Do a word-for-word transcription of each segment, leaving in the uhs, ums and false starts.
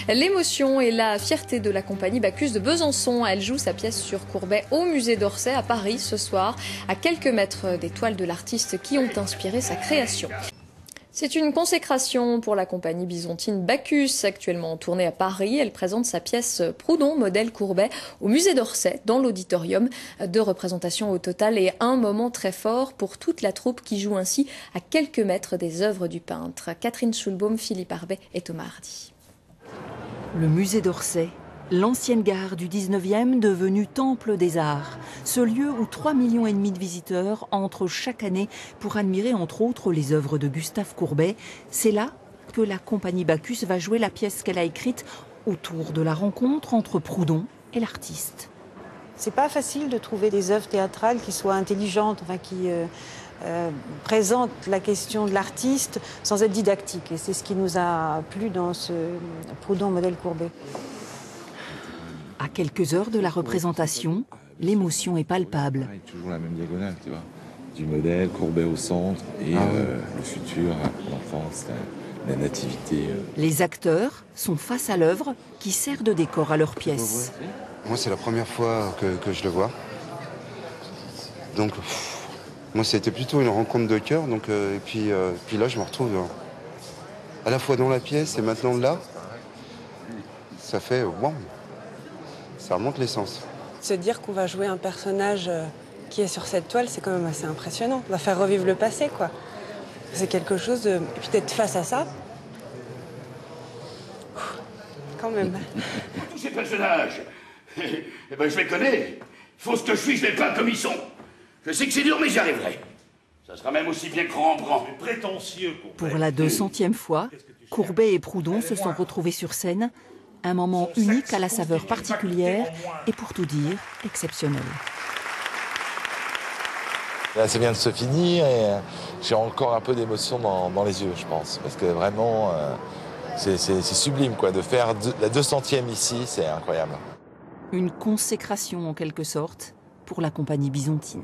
L'émotion et la fierté de la compagnie Bacchus de Besançon. Elle joue sa pièce sur Courbet au musée d'Orsay à Paris ce soir, à quelques mètres des toiles de l'artiste qui ont inspiré sa création. C'est une consécration pour la compagnie byzantine Bacchus, actuellement en tournée à Paris. Elle présente sa pièce Proudhon, modèle Courbet, au musée d'Orsay, dans l'auditorium. Deux représentations au total et un moment très fort pour toute la troupe qui joue ainsi à quelques mètres des œuvres du peintre. Catherine Schulbaum, Philippe Arbet et Thomas Hardy. Le musée d'Orsay, l'ancienne gare du dix-neuvième devenue temple des arts. Ce lieu où trois millions et demi de visiteurs entrent chaque année pour admirer entre autres les œuvres de Gustave Courbet. C'est là que la compagnie Bacchus va jouer la pièce qu'elle a écrite autour de la rencontre entre Proudhon et l'artiste. C'est pas facile de trouver des œuvres théâtrales qui soient intelligentes, enfin qui euh, euh, présentent la question de l'artiste sans être didactiques. Et c'est ce qui nous a plu dans ce Proudhon modèle Courbet. À quelques heures de la représentation, l'émotion est palpable. Toujours la même diagonale, tu vois. Du modèle, Courbet au centre, et ah oui. euh, le futur, l'enfance, la, la nativité. Euh. Les acteurs sont face à l'œuvre qui sert de décor à leur pièce. Moi, c'est la première fois que, que je le vois. Donc, pff, moi, c'était plutôt une rencontre de cœur. Donc, euh, et puis, euh, puis là, je me retrouve euh, à la fois dans la pièce et maintenant là. Ça fait waouh. Ça remonte l'essence. Se dire qu'on va jouer un personnage qui est sur cette toile, c'est quand même assez impressionnant. On va faire revivre le passé, quoi. C'est quelque chose de... Et puis d'être face à ça, quand même. Tous ces personnages, eh ben, je les connais. Faut ce que je suis, je les peins comme ils sont. Je sais que c'est dur, mais j'y arriverai. Ça sera même aussi bien que Rembrandt. Prétentieux. Pour la deux centième fois, Courbet et Proudhon se sont retrouvés sur scène. Un moment unique à la saveur particulière et pour tout dire, exceptionnel. Ça vient de se finir et j'ai encore un peu d'émotion dans, dans les yeux, je pense. Parce que vraiment, euh, c'est sublime, quoi. De faire deux, la deux centième ici, c'est incroyable. Une consécration en quelque sorte pour la compagnie byzantine.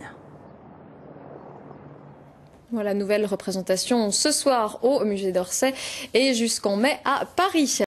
Voilà, nouvelle représentation ce soir au musée d'Orsay et jusqu'en mai à Paris.